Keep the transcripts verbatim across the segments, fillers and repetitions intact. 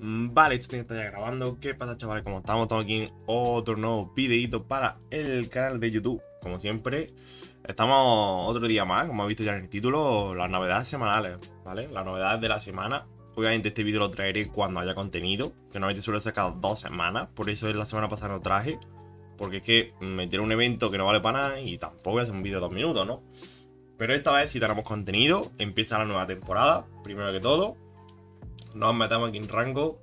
Mm, Vale, esto tiene que estar ya grabando. ¿Qué pasa, chavales? ¿Cómo estamos? Estamos aquí en otro nuevo videito para el canal de YouTube. Como siempre, estamos otro día más, como habéis visto ya en el título, las novedades semanales, ¿vale? Las novedades de la semana. Obviamente este vídeo lo traeré cuando haya contenido, que normalmente suele sacar dos semanas, por eso la semana pasada no traje. Porque es que me tiene un evento que no vale para nada y tampoco voy a hacer un vídeo de dos minutos, ¿no? Pero esta vez sí tenemos contenido, empieza la nueva temporada, primero que todo. Nos metemos aquí en rango.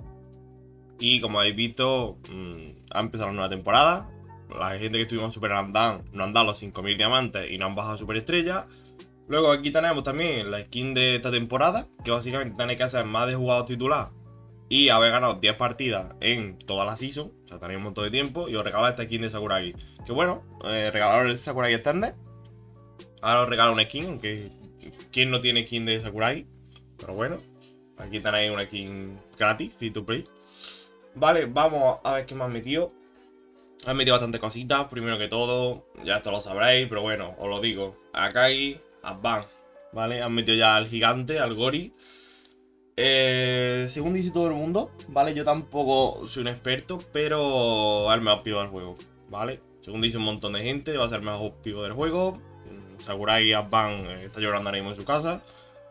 Y como habéis visto, mmm, ha empezado la nueva temporada. La gente que estuvimos en Super Random nos han dado los cinco mil diamantes y nos han bajado a Super Estrella. Luego aquí tenemos también la skin de esta temporada, que básicamente tenéis que hacer más de jugador titular y haber ganado diez partidas en toda la season. O sea, tenéis un montón de tiempo y os regalo esta skin de Sakuragi. Que bueno, eh, regalaron el Sakuragi Extended. Ahora os regalo una skin, aunque ¿quién no tiene skin de Sakuragi? Pero bueno, aquí tenéis una skin gratis, free to play. Vale, vamos a ver qué me han metido. Han metido bastantes cositas, primero que todo, ya esto lo sabréis, pero bueno, os lo digo. Akai, Advan, ¿vale? Han metido ya al gigante, al Gori. Eh, según dice todo el mundo, ¿vale? Yo tampoco soy un experto, pero es el mejor pivo del juego, ¿vale? Según dice un montón de gente, va a ser el mejor pivo del juego. Sakurai Advan está llorando ahora mismo en su casa.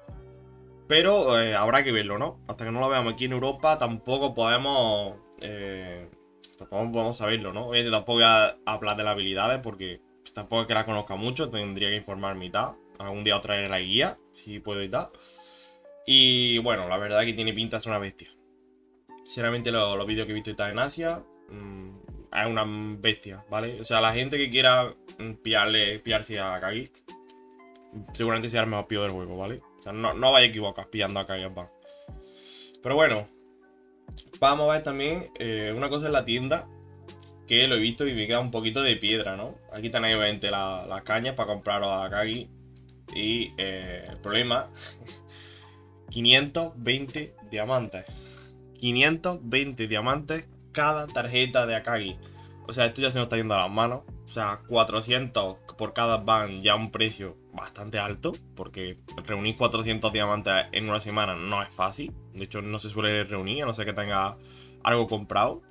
Pero eh, habrá que verlo, ¿no? Hasta que no lo veamos aquí en Europa tampoco podemos... Eh, tampoco podemos saberlo, ¿no? Obviamente tampoco voy a hablar de las habilidades porque tampoco es que las conozca mucho. Tendría que informar mitad. Algún día os traeré la guía, si puedo y tal. Y bueno, la verdad es que tiene pinta de ser una bestia. Sinceramente los, los vídeos que he visto y tal en Asia... Mmm, es una bestia, ¿vale? O sea, la gente que quiera pillarle, pillarse a Kagi seguramente sea el mejor pillo del juego, ¿vale? O sea, no, no vaya a equivocar pillando a Kagi Advan. Pero bueno, vamos a ver también eh, una cosa en la tienda que lo he visto y me queda un poquito de piedra, ¿no? Aquí tenéis obviamente las la cañas para compraros a Kagi. Y eh, el problema, quinientos veinte diamantes. quinientos veinte diamantes cada tarjeta de Akagi. O sea, esto ya se nos está yendo a las manos. O sea, cuatrocientos por cada van, ya un precio bastante alto. Porque reunir cuatrocientos diamantes en una semana no es fácil. De hecho, no se suele reunir, a no ser que tenga algo comprado.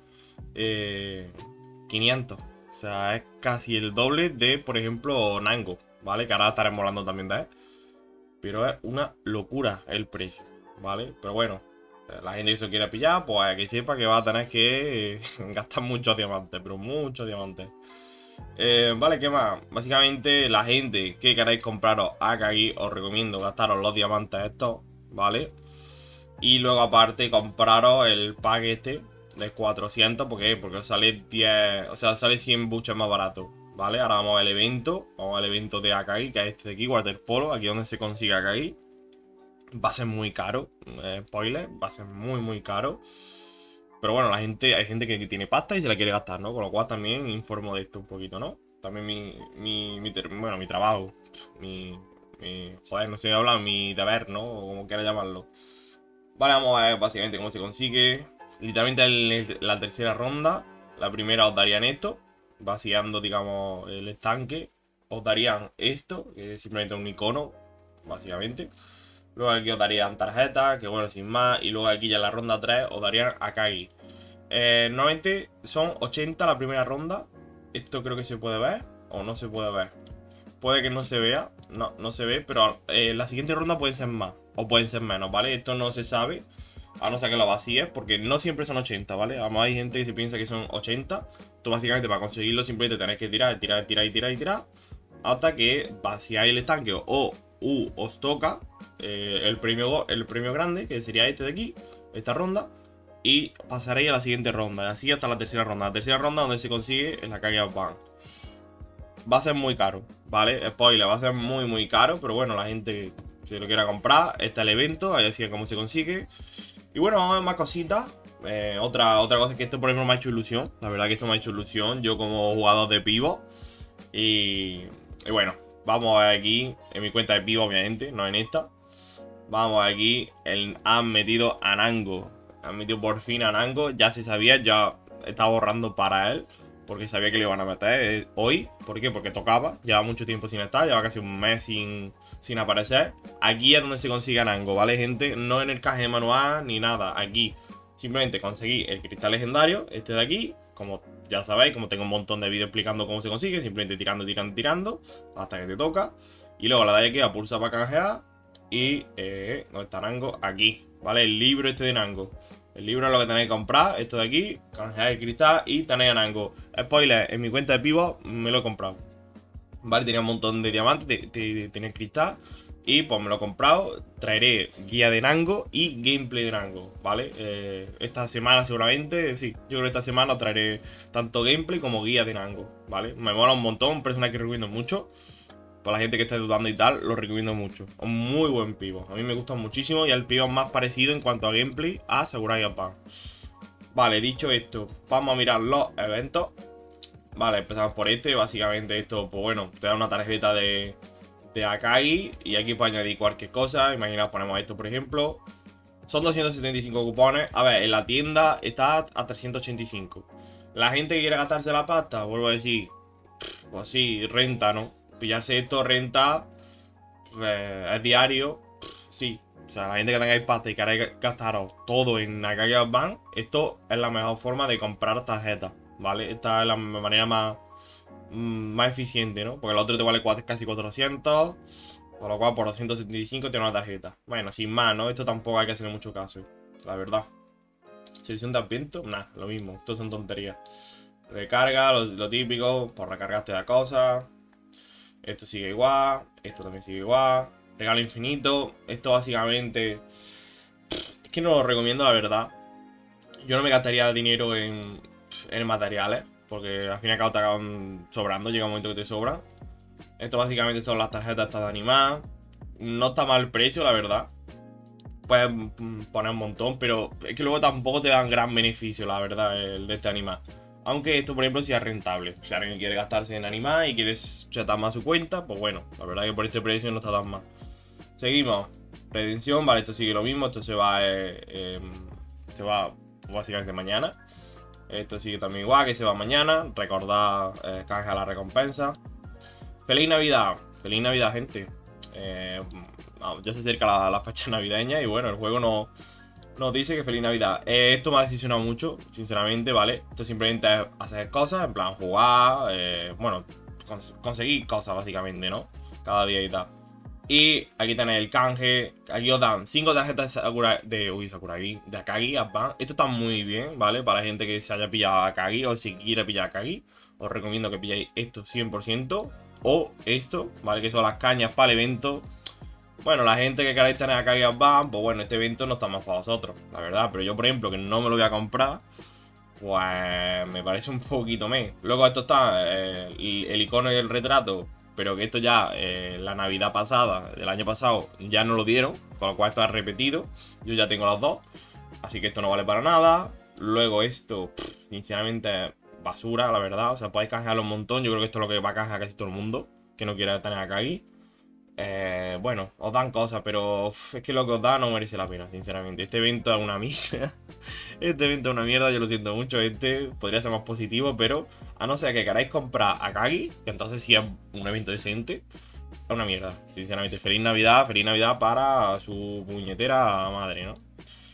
Eh, quinientos. O sea, es casi el doble de, por ejemplo, Nango, ¿vale? Que ahora estaremos hablando también de él. Pero es una locura el precio, ¿vale? Pero bueno, la gente que se quiera pillar, pues que sepa que va a tener que eh, gastar muchos diamantes, pero muchos diamantes. Eh, vale, ¿qué más? Básicamente, la gente que queráis compraros Akagi, os recomiendo gastaros los diamantes estos, ¿vale? Y luego aparte compraros el pack este de cuatrocientos, ¿por qué? Porque os sale diez, o sea, sale cien buches más barato, ¿vale? Ahora vamos al evento, vamos al evento de Akagi, que es este de aquí, Waterpolo, aquí donde se consigue Akagi. Va a ser muy caro, eh, spoiler, va a ser muy muy caro. Pero bueno, la gente, hay gente que, que tiene pasta y se la quiere gastar, ¿no? Con lo cual también informo de esto un poquito, ¿no? También mi, mi, mi bueno, mi trabajo, mi, mi, joder, no sé hablar, mi deber, ¿no? O como quiera llamarlo. Vale, vamos a ver básicamente cómo se consigue. Literalmente en la tercera ronda, la primera os darían esto, vaciando, digamos, el estanque. Os darían esto, que es simplemente un icono, básicamente. Luego aquí os darían tarjetas, que bueno, sin más. Y luego aquí ya en la ronda tres os darían Akagi. Eh, normalmente son ochenta la primera ronda. Esto creo que se puede ver o no se puede ver. Puede que no se vea, no, no se ve, pero eh, la siguiente ronda pueden ser más o pueden ser menos, ¿vale? Esto no se sabe, a no ser que lo vacíes, porque no siempre son ochenta, ¿vale? Además hay gente que se piensa que son ochenta. Tú básicamente para conseguirlo simplemente tenés que tirar, tirar, tirar y tirar y tirar hasta que vaciáis el estanque o uh, os toca eh, el, premio, el premio grande, que sería este de aquí, esta ronda. Y pasaréis a la siguiente ronda, y así hasta la tercera ronda. La tercera ronda donde se consigue en la calle Advan. Va a ser muy caro, ¿vale? Spoiler, va a ser muy muy caro, pero bueno, la gente si lo quiera comprar, está el evento, ahí así es como se consigue. Y bueno, vamos a ver más cositas. Eh, otra, otra cosa es que esto por ejemplo me ha hecho ilusión. La verdad que esto me ha hecho ilusión, yo como jugador de pivo. Y, y bueno, vamos a ver aquí, en mi cuenta de pivo obviamente, no en esta. Vamos aquí, el, han metido a Nango. Han metido por fin a Nango, ya se sabía, ya estaba borrando para él. Porque sabía que le iban a meter hoy. ¿Por qué? Porque tocaba. Lleva mucho tiempo sin estar. Lleva casi un mes sin, sin aparecer. Aquí es donde se consigue Nango, ¿vale, gente? No en el caje manual ni nada. Aquí. simplemente conseguí el cristal legendario, este de aquí. Como ya sabéis, como tengo un montón de vídeos explicando cómo se consigue, simplemente tirando, tirando, tirando, hasta que te toca. Y luego la dais aquí a pulsar para canjear. Y, eh, ¿dónde está Nango? Aquí, ¿vale? El libro este de Nango. El libro es lo que tenéis que comprar, esto de aquí, canjear el cristal y tenéis a Nango. Spoiler, en mi cuenta de Pivot me lo he comprado. Vale, tenía un montón de diamantes, tenía cristal. Y pues me lo he comprado. Traeré guía de Nango y gameplay de Nango, ¿vale? Eh, esta semana seguramente, sí. Yo creo que esta semana traeré tanto gameplay como guía de Nango, ¿vale? Me mola un montón, un personaje que recomiendo mucho. Para la gente que esté dudando y tal, lo recomiendo mucho. Un muy buen pivo. A mí me gusta muchísimo y el pivo más parecido en cuanto a gameplay a Sakurai Japan. Vale, dicho esto, vamos a mirar los eventos. Vale, empezamos por este. Básicamente esto, pues bueno, te da una tarjeta de... de Akagi, y aquí puedes añadir cualquier cosa. Imaginaos, ponemos esto por ejemplo. Son doscientos setenta y cinco cupones. A ver, en la tienda está a trescientos ochenta y cinco. La gente que quiere gastarse la pasta, vuelvo a decir, pues sí, renta, ¿no? Pillarse esto, renta, eh, es diario, sí. O sea, la gente que tengáis pasta y queráis gastaros todo en Akagi Bank, esto es la mejor forma de comprar tarjetas, ¿vale? Esta es la manera más... más eficiente, ¿no? Porque el otro te vale casi cuatrocientos. Por lo cual por doscientos setenta y cinco tiene una tarjeta. Bueno, sin más, ¿no? Esto tampoco hay que hacerle mucho caso, la verdad. Selección de ambiente, nada, lo mismo. Esto son tonterías. Recarga, lo, lo típico. Por recargaste la cosa. Esto sigue igual. Esto también sigue igual. Regalo infinito. Esto básicamente... Es que no lo recomiendo, la verdad. Yo no me gastaría dinero en, en materiales. Porque al fin y al cabo te acaban sobrando, llega un momento que te sobran. Esto básicamente son las tarjetas estas de animar. No está mal el precio, la verdad. Puedes poner un montón, pero es que luego tampoco te dan gran beneficio, la verdad, el de este animar. Aunque esto, por ejemplo, sí es rentable. Si alguien quiere gastarse en animar y quieres chatar más su cuenta, pues bueno, la verdad que por este precio no está tan mal. Seguimos. Redención, vale, esto sigue lo mismo. Esto se va, eh, eh, se va básicamente mañana. Esto sigue también igual, que se va mañana. Recordad, eh, canja la recompensa. ¡Feliz Navidad! ¡Feliz Navidad, gente! Eh, ya se acerca la, la fecha navideña y bueno, el juego no, nos dice que feliz Navidad. Eh, esto me ha decepcionado mucho, sinceramente, ¿vale? Esto simplemente es hacer cosas, en plan jugar, eh, bueno, cons conseguir cosas básicamente, ¿no? Cada día y tal. Y aquí tenéis el canje. Aquí os dan cinco tarjetas de Sakura, de, uy, Sakuragi, de Akagi Advance. Esto está muy bien, ¿vale? Para la gente que se haya pillado a Akagi o si quiere pillar a Akagi, os recomiendo que pilláis esto cien por ciento. O esto, ¿vale? Que son las cañas para el evento. Bueno, la gente que queráis tener Akagi Advance, pues bueno, este evento no está más para vosotros, la verdad. Pero yo, por ejemplo, que no me lo voy a comprar, pues me parece un poquito menos. Luego esto está eh, el, el icono y el retrato, pero que esto ya, eh, la Navidad pasada, del año pasado, ya no lo dieron, con lo cual está repetido. Yo ya tengo los dos, así que esto no vale para nada. Luego esto, pff, sinceramente, basura, la verdad. O sea, podéis canjearlo un montón. Yo creo que esto es lo que va a canjear casi todo el mundo que no quiera tener Akagi. Eh, bueno, os dan cosas, pero uf, es que lo que os da no merece la pena, sinceramente. Este evento es una misa. Este evento es una mierda, yo lo siento mucho. Este podría ser más positivo, pero a no ser que queráis comprar Akagi, que entonces sí es un evento decente, es una mierda, sinceramente. Feliz Navidad, feliz Navidad para su puñetera madre, ¿no?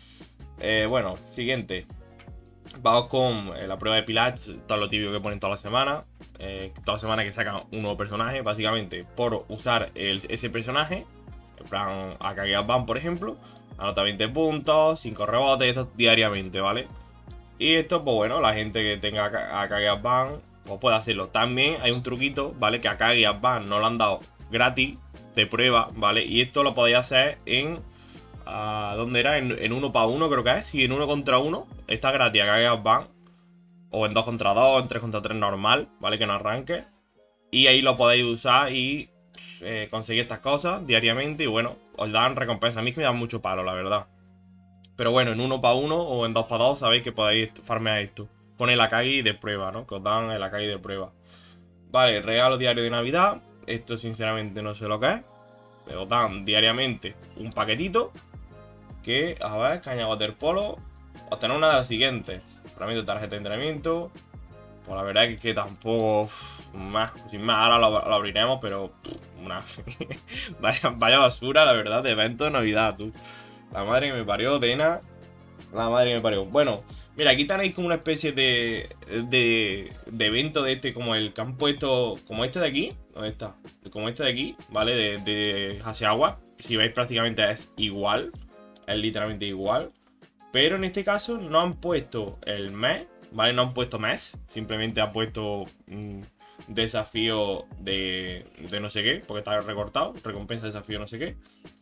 Eh, bueno, siguiente. Vamos con eh, la prueba de Pilates, todo lo tibio que ponen toda la semana. Eh, toda la semana que sacan un nuevo personaje, básicamente por usar el, ese personaje. En plan, Akagi Advance, por ejemplo, anota veinte puntos, cinco rebotes, esto diariamente, ¿vale? Y esto, pues bueno, la gente que tenga Akagi Advance, pues puede hacerlo. También hay un truquito, ¿vale? Que Akagi Advance no lo han dado gratis, de prueba, ¿vale? Y esto lo podéis hacer en... Uh, ¿dónde era? En, en uno para uno, creo que es. Sí, en uno contra uno está gratis Akagi Advance. O en dos contra dos, en tres contra tres normal, ¿vale? Que no arranque. Y ahí lo podéis usar y eh, conseguir estas cosas diariamente. Y bueno, os dan recompensa. A mí que me dan mucho palo, la verdad. Pero bueno, en uno para uno o en dos para dos sabéis que podéis farmear esto. Pone el Akagi de prueba, ¿no? Que os dan el Akagi de prueba. Vale, regalo diario de Navidad. Esto sinceramente no sé lo que es. Pero os dan diariamente un paquetito. Que, a ver, caña waterpolo. Obtener una de las siguientes. Fragmento de tarjeta de entrenamiento. Pues la verdad es que tampoco. Uf, más, sin más, ahora lo, lo abriremos, pero. Pff, una, vaya, vaya basura, la verdad, de evento de Navidad, tú. La madre que me parió, Dena. La madre que me parió. Bueno, mira, aquí tenéis como una especie de, de, de evento de este, como el que han puesto, como este de aquí, ¿dónde está? Como este de aquí, ¿vale? De, de Haseagua. Si veis, prácticamente es igual, es literalmente igual. Pero en este caso no han puesto el mes, ¿vale? No han puesto mes, simplemente han puesto un desafío de, de no sé qué, porque está recortado, recompensa desafío no sé qué.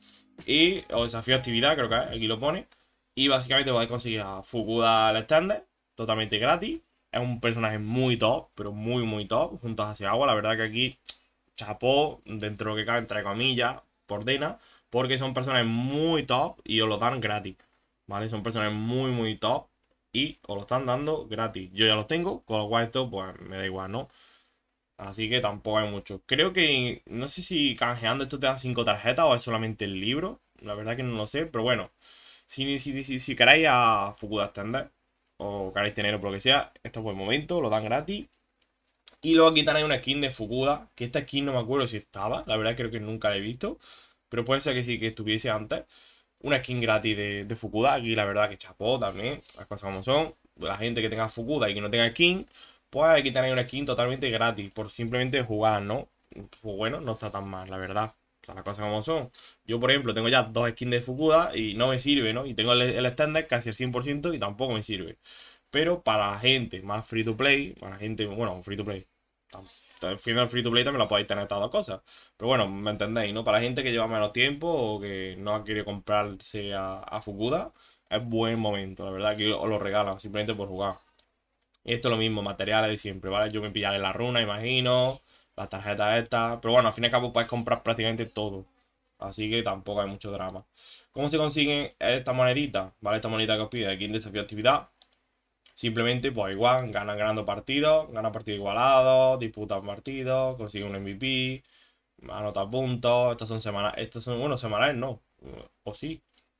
Y, o desafío actividad, creo que es, aquí lo pone. Y básicamente podéis conseguir a Fukuda al estándar, totalmente gratis. Es un personaje muy top, pero muy, muy top, junto a Hasegawa. La verdad que aquí chapó, dentro de lo que cabe, entre comillas, por Dena, porque son personajes muy top y os lo dan gratis. ¿Vale? Son personajes muy, muy top y os lo están dando gratis. Yo ya los tengo, con lo cual esto, pues me da igual, ¿no? Así que tampoco hay mucho. Creo que, no sé si canjeando esto te dan cinco tarjetas o es solamente el libro. La verdad que no lo sé, pero bueno. Si, si, si, si queréis a Fukuda Extender o queréis tenerlo por lo que sea, este es buen momento, lo dan gratis. Y luego aquí tenéis una skin de Fukuda, que esta skin no me acuerdo si estaba, la verdad creo que nunca la he visto. Pero puede ser que sí que estuviese antes. Una skin gratis de, de Fukuda, aquí la verdad que chapó también, las cosas como son. La gente que tenga Fukuda y que no tenga skin, pues aquí tenéis una skin totalmente gratis, por simplemente jugar, ¿no? Pues bueno, no está tan mal, la verdad. O sea, las cosas como son. Yo, por ejemplo, tengo ya dos skins de Fukuda y no me sirve, ¿no? Y tengo el, el estándar casi al cien por ciento y tampoco me sirve. Pero para la gente más free to play, para la gente, bueno, free to play. Al final free to play también lo podéis tener estas dos cosas. Pero bueno, me entendéis, ¿no? Para la gente que lleva menos tiempo o que no quiere comprarse a, a Fukuda, es buen momento, la verdad, que os lo regalan simplemente por jugar. Y esto es lo mismo, materiales de siempre, ¿vale? Yo me pillaré la runa, imagino, las tarjetas estas. Pero bueno, al fin y al cabo puedes comprar prácticamente todo. Así que tampoco hay mucho drama. ¿Cómo se consiguen estas moneditas? ¿Vale? Esta monedita que os pide aquí en desafío de actividad. Simplemente, pues igual, ganan ganando partidos, ganan partidos igualados, disputan partidos, consiguen un M V P, anota puntos. Estas son semanales, estas son, bueno, semanales no. O sí,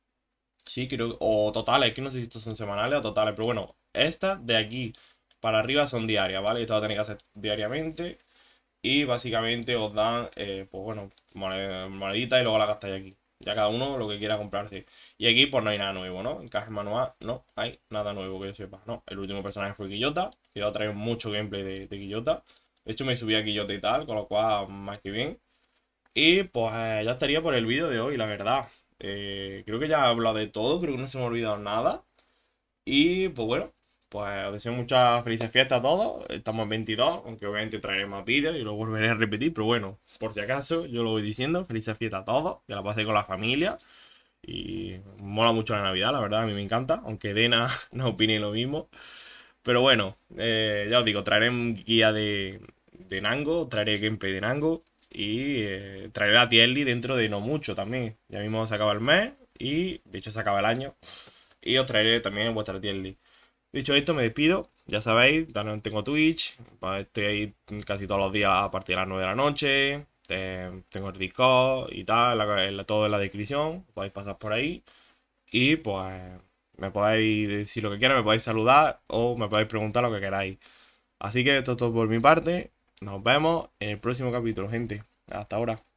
sí, creo, o totales, que no sé si estos son semanales o totales, pero bueno, estas de aquí para arriba son diarias, ¿vale? Esto lo tenéis que hacer diariamente y básicamente os dan, eh, pues bueno, moned- moneditas y luego la gastáis aquí. Ya cada uno lo que quiera comprarse. Y aquí pues no hay nada nuevo, ¿no? En caja manual no hay nada nuevo que yo sepa, ¿no? El último personaje fue Quillota, que ya trae mucho gameplay de, de Quillota. De hecho me subí a Quillota y tal, con lo cual más que bien. Y pues eh, ya estaría por el vídeo de hoy, la verdad. Eh, creo que ya he hablado de todo, creo que no se me ha olvidado nada. Y pues bueno, pues os deseo muchas felices fiestas a todos. Estamos en veintidós, aunque obviamente traeré más vídeos y lo volveré a repetir. Pero bueno, por si acaso, yo lo voy diciendo. Felices fiestas a todos, que la paséis con la familia. Y mola mucho la Navidad, la verdad, a mí me encanta. Aunque Dena no opine lo mismo. Pero bueno, eh, ya os digo, traeré un guía de, de Nango, traeré gameplay de Nango. Y eh, traeré la tier list dentro de no mucho también. Ya mismo se acaba el mes y de hecho se acaba el año. Y os traeré también vuestra tier list. Dicho esto, me despido. Ya sabéis, también tengo Twitch. Pues estoy ahí casi todos los días a partir de las nueve de la noche. Eh, tengo el Discord y tal, la- la- todo en la descripción. Podéis pasar por ahí. Y pues me podéis decir lo que quieras, me podéis saludar o me podéis preguntar lo que queráis. Así que esto es todo por mi parte. Nos vemos en el próximo capítulo, gente. Hasta ahora.